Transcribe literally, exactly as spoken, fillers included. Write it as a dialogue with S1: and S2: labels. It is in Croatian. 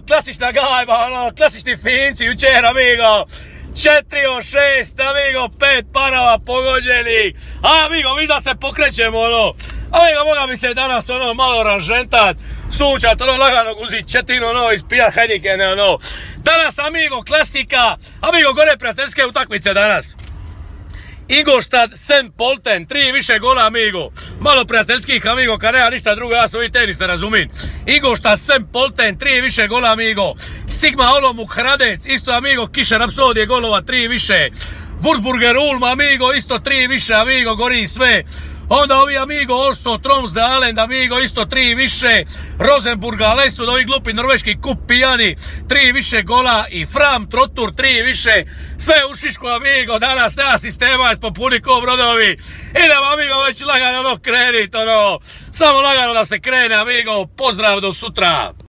S1: klasična gajba, ono, klasični Finci, jučer, amigo. četiri od šest, amigo, pet parava pogođenih. A, amigo, viš da se pokrećemo, ono. Amigo, moga bi se danas, ono, malo ranžentat, sunčat, ono, lagano guzit četinu, ono, ispijat Heinekene, ono. Danas, amigo, klasika, amigo, gore prijateljske utakmice danas. Ingolstadt, Saint Pölten, tri više gola, amigo. Malo prijateljskih, amigo, kad nema ništa drugo, ja sam ovi tenis ne razumim. Ingolstadt, Saint Pölten, tri više gola, amigo. Sigma Olomouc, Hradec, isto, amigo, Kiše Rapsodije golova, tri više. Würzburger Ulm, amigo, isto tri više, amigo, gori sve. Onda ovi, amigo, Orso, Troms, Dalen, amigo, isto tri više. Rosenburga, Lesud, ovi glupi norveški kup pijani, tri više gola. I Fram, Trotur, tri više. Sve u šišku, amigo, danas nema sistema, jesmo puni ko brodovi. Idemo, amigo, već lagano ono krenit, ono. Samo lagano da se krene, amigo, pozdrav do sutra.